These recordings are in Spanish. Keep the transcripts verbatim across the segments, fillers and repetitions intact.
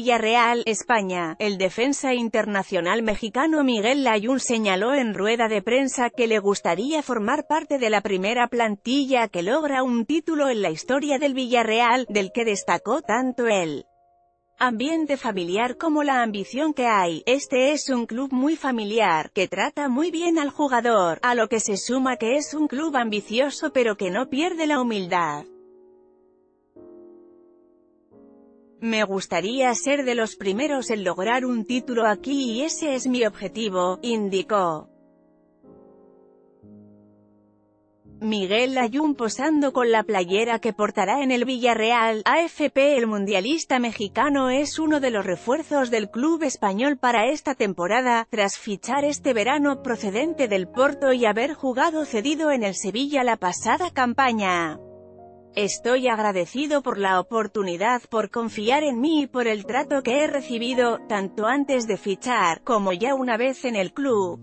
Villarreal, España. El defensa internacional mexicano Miguel Layún señaló en rueda de prensa que le gustaría formar parte de la primera plantilla que logra un título en la historia del Villarreal, del que destacó tanto el ambiente familiar como la ambición que hay. Este es un club muy familiar, que trata muy bien al jugador, a lo que se suma que es un club ambicioso pero que no pierde la humildad. Me gustaría ser de los primeros en lograr un título aquí y ese es mi objetivo, indicó. Miguel Layún posando con la playera que portará en el Villarreal. A F P. El mundialista mexicano es uno de los refuerzos del club español para esta temporada, tras fichar este verano procedente del Porto y haber jugado cedido en el Sevilla la pasada campaña. Estoy agradecido por la oportunidad, por confiar en mí y por el trato que he recibido, tanto antes de fichar, como ya una vez en el club.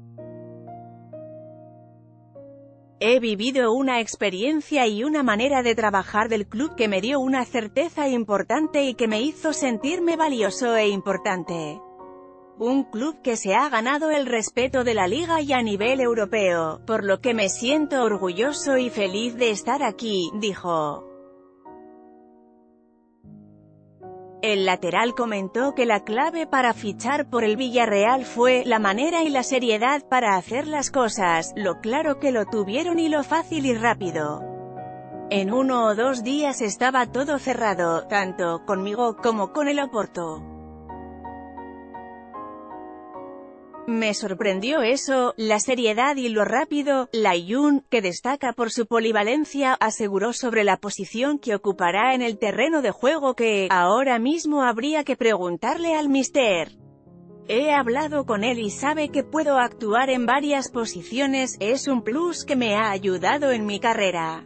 He vivido una experiencia y una manera de trabajar del club que me dio una certeza importante y que me hizo sentirme valioso e importante. Un club que se ha ganado el respeto de la liga y a nivel europeo, por lo que me siento orgulloso y feliz de estar aquí, dijo. El lateral comentó que la clave para fichar por el Villarreal fue la manera y la seriedad para hacer las cosas, lo claro que lo tuvieron y lo fácil y rápido. En uno o dos días estaba todo cerrado, tanto conmigo como con el Oporto. Me sorprendió eso, la seriedad y lo rápido. Layún, que destaca por su polivalencia, aseguró sobre la posición que ocupará en el terreno de juego que, ahora mismo habría que preguntarle al míster. He hablado con él y sabe que puedo actuar en varias posiciones, es un plus que me ha ayudado en mi carrera.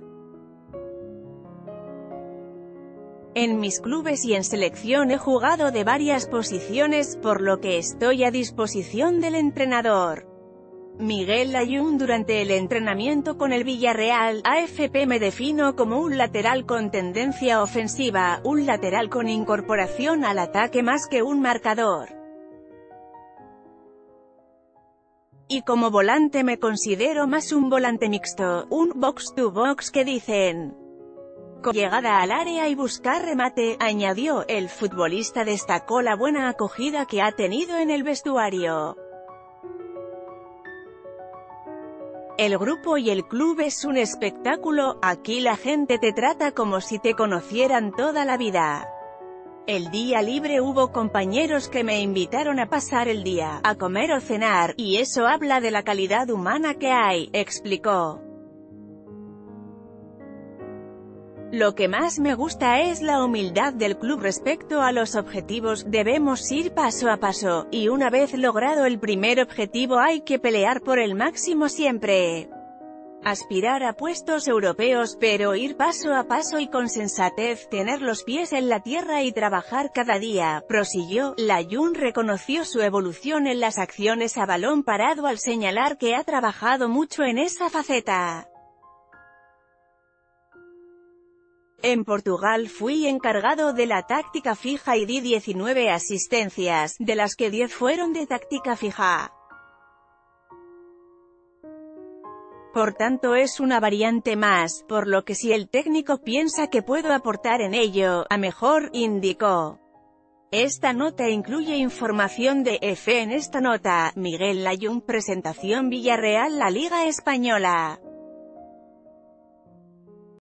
En mis clubes y en selección he jugado de varias posiciones, por lo que estoy a disposición del entrenador. Miguel Layún. Durante el entrenamiento con el Villarreal, A F P me defino como un lateral con tendencia ofensiva, un lateral con incorporación al ataque más que un marcador. Y como volante me considero más un volante mixto, un box-to-box que dicen. Con llegada al área y buscar remate, añadió. El futbolista destacó la buena acogida que ha tenido en el vestuario. El grupo y el club es un espectáculo, aquí la gente te trata como si te conocieran toda la vida. El día libre hubo compañeros que me invitaron a pasar el día, a comer o cenar, y eso habla de la calidad humana que hay, explicó. Lo que más me gusta es la humildad del club respecto a los objetivos, debemos ir paso a paso, y una vez logrado el primer objetivo hay que pelear por el máximo siempre. Aspirar a puestos europeos, pero ir paso a paso y con sensatez, tener los pies en la tierra y trabajar cada día, prosiguió. Layún reconoció su evolución en las acciones a balón parado al señalar que ha trabajado mucho en esa faceta. En Portugal fui encargado de la táctica fija y di diecinueve asistencias, de las que diez fueron de táctica fija. Por tanto es una variante más, por lo que si el técnico piensa que puedo aportar en ello, a mejor, indicó. Esta nota incluye información de F. En esta nota, Miguel Layún. Presentación Villarreal. La Liga Española.